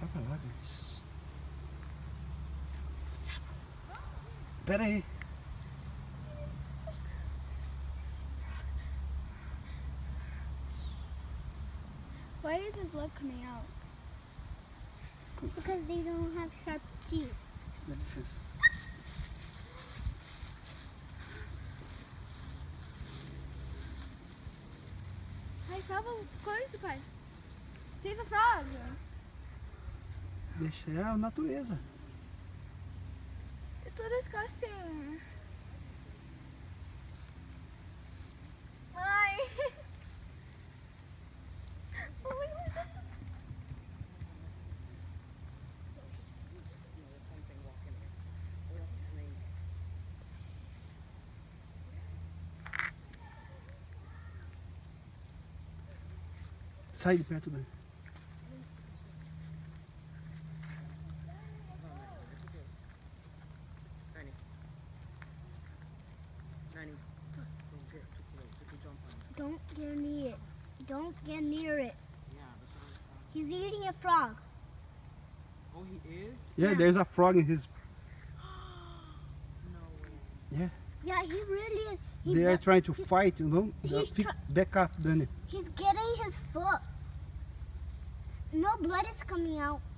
pra lá, guys. Pera aí. Why isn't blood coming out? Because they don't have sharp teeth. Dá licença. Pai, salva o coisa, pai. Save a frog. Deixa, é a natureza. It's so disgusting. Hi. Oh my God. Sai de perto dele. Don't get near it. Don't get near it. He's eating a frog. Oh, he is? Yeah, there's a frog in his... No way. Yeah. Yeah, he really is. They are trying to fight, you know? He's Back up, Dani. He's getting his foot. No blood is coming out.